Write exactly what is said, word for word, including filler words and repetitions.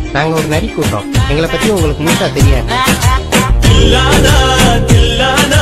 நாங்க ஒரு நரி கூட்டம். எங்களை பத்தி உங்களுக்கு முழுசா தெரியாது. தில்லானா தில்லானா